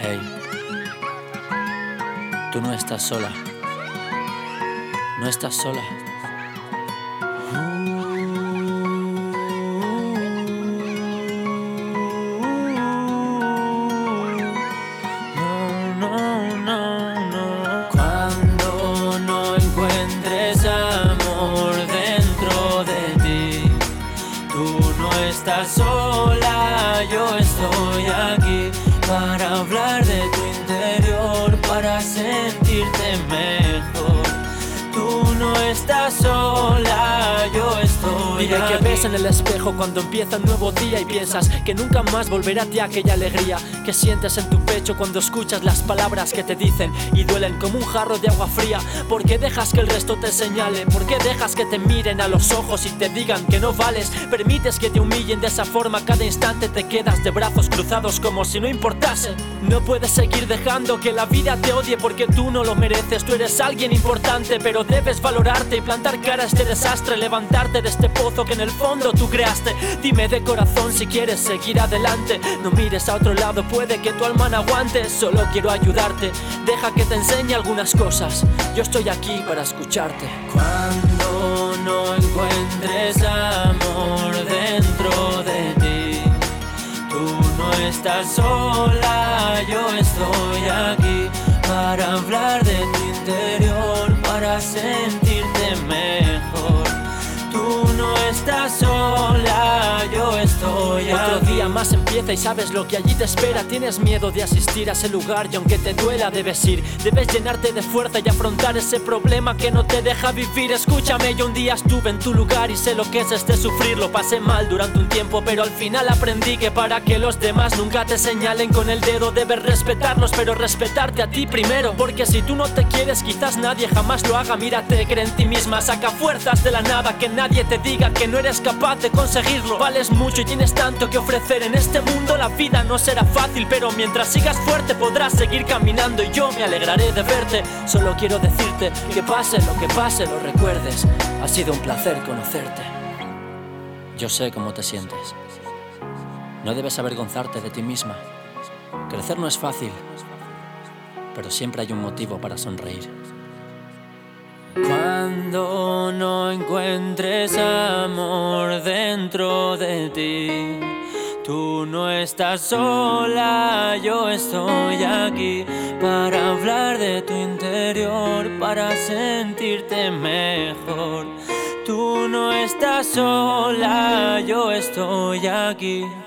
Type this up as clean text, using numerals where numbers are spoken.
Hey, tú no estás sola, no estás sola. Cuando no encuentres amor dentro de ti, tú no estás sola, yo estoy aquí para hablar de tu interior, para sentirte mejor. Tú no estás sola, yo estoy Dime aquí. qué ves en el espejo cuando empieza un nuevo día y piensas que nunca más volverá a ti aquella alegría que sientes en tu pecho cuando escuchas las palabras que te dicen y duelen como un jarro de agua fría. ¿Por qué dejas que el resto te señale? ¿Por qué dejas que te miren a los ojos y te digan que no vales? Permites que te humillen de esa forma, cada instante te quedas de brazos cruzados como si no importase. No puedes seguir dejando que la vida te odie porque tú no lo mereces. Tú eres alguien importante, pero debes valorarte y plantar cara a este desastre, levantarte de este pozo que en el fondo tú creaste. Dime de corazón si quieres seguir adelante, no mires a otro lado, puede que tu alma no aguante. Solo quiero ayudarte, deja que te enseñe algunas cosas, yo estoy aquí para escucharte. Cuando no encuentres amor dentro de ti, tú no estás sola, yo estoy aquí para hablar de tu interior, para sentirte mejor. Tú no estás sola, yo estoy aquí. Otro día más empieza y sabes lo que allí te espera. Tienes miedo de asistir a ese lugar y aunque te duela debes ir. Debes llenarte de fuerza y afrontar ese problema que no te deja vivir. Escúchame, yo un día estuve en tu lugar y sé lo que es este sufrir. Lo pasé mal durante un tiempo, pero al final aprendí que para que los demás nunca te señalen con el dedo debes respetarlos, pero respetarte a ti primero. Porque si tú no te quieres, quizás nadie jamás lo haga. Mírate, cree en ti misma, saca fuerzas de la nada, que nadie te diga que no eres capaz de conseguirlo. Vales mucho y tienes tanto que ofrecer. En este mundo la vida no será fácil, pero mientras sigas fuerte podrás seguir caminando y yo me alegraré de verte. Solo quiero decirte que pase lo que pase, lo recuerdes. Ha sido un placer conocerte. Yo sé cómo te sientes. No debes avergonzarte de ti misma. Crecer no es fácil, pero siempre hay un motivo para sonreír. Cuando no encuentres amor dentro de ti, tú no estás sola, yo estoy aquí para hablar de tu interior, para sentirte mejor. Tú no estás sola, yo estoy aquí.